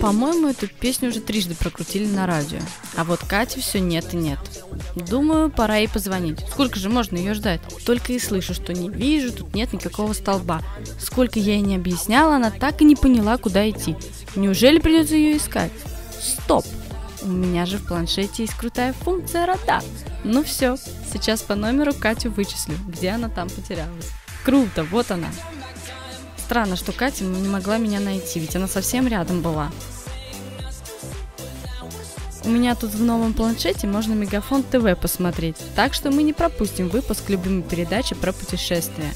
По-моему, эту песню уже трижды прокрутили на радио. А вот Кате все нет и нет. Думаю, пора ей позвонить. Сколько же можно ее ждать? Только и слышу, что не вижу, тут нет никакого столба. Сколько я ей не объясняла, она так и не поняла, куда идти. Неужели придется ее искать? Стоп! У меня же в планшете есть крутая функция радар. Ну все, сейчас по номеру Катю вычислю, где она там потерялась. Круто, вот она. Странно, что Катя не могла меня найти, ведь она совсем рядом была. У меня тут в новом планшете можно Мегафон ТВ посмотреть, так что мы не пропустим выпуск любимой передачи про путешествия.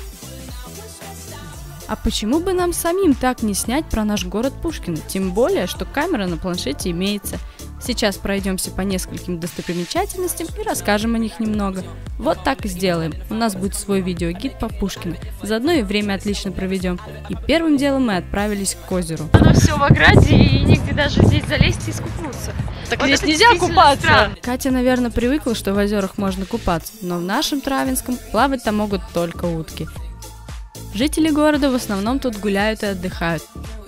А почему бы нам самим так не снять про наш город Пушкино? Тем более, что камера на планшете имеется. Сейчас пройдемся по нескольким достопримечательностям и расскажем о них немного. Вот так и сделаем. У нас будет свой видеогид по Пушкину. Заодно и время отлично проведем. И первым делом мы отправились к озеру. Оно все в ограде, и нигде даже здесь залезть и искупнуться. Так вот здесь нельзя купаться. Странно. Катя, наверное, привыкла, что в озерах можно купаться, но в нашем Травинском плавать там могут только утки. Жители города в основном тут гуляют и отдыхают.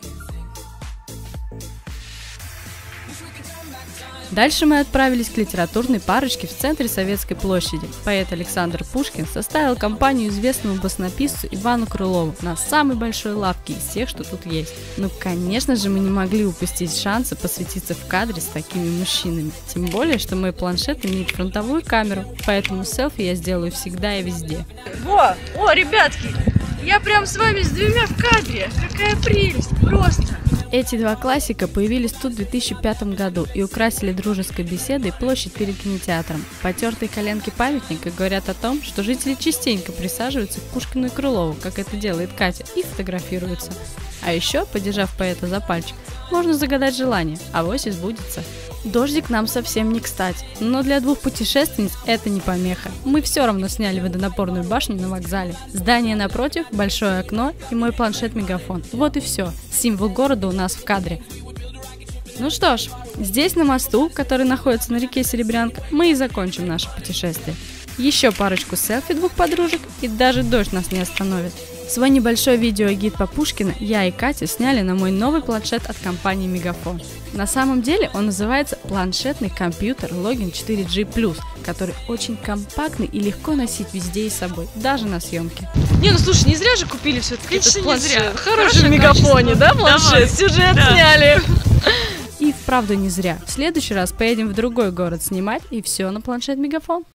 Дальше мы отправились к литературной парочке в центре Советской площади. Поэт Александр Пушкин составил компанию известному баснописцу Ивану Крылову на самой большой лавке из всех, что тут есть. Ну, конечно же, мы не могли упустить шанса посветиться в кадре с такими мужчинами. Тем более, что мой планшет имеет фронтовую камеру, поэтому селфи я сделаю всегда и везде. О, ребятки, я прям с вами с двумя в кадре. Какая прелесть, просто. Эти два классика появились тут в 2005 году и украсили дружеской беседой площадь перед кинотеатром. Потертые коленки памятника говорят о том, что жители частенько присаживаются к Пушкину и Крылову, как это делает Катя, и фотографируются. А еще, подержав поэта за пальчик, можно загадать желание, авось и сбудется. Дождик нам совсем не кстати, но для двух путешественниц это не помеха. Мы все равно сняли водонапорную башню на вокзале. Здание напротив, большое окно и мой планшет-мегафон. Вот и все. Символ города у нас в кадре. Ну что ж, здесь на мосту, который находится на реке Серебрянка, мы и закончим наше путешествие. Еще парочку селфи двух подружек, и даже дождь нас не остановит. Свой небольшой видеогид по Пушкину я и Катя сняли на мой новый планшет от компании Мегафон. На самом деле он называется планшетный компьютер Login 4G+, который очень компактный и легко носить везде и с собой, даже на съемке. Не, ну слушай, не зря же купили все-таки этот Конечно, не планшет. зря. Хороший в Мегафоне, да, планшет? Давай. Сюжет Да. сняли. И вправду не зря. В следующий раз поедем в другой город снимать, и все на планшет Мегафон.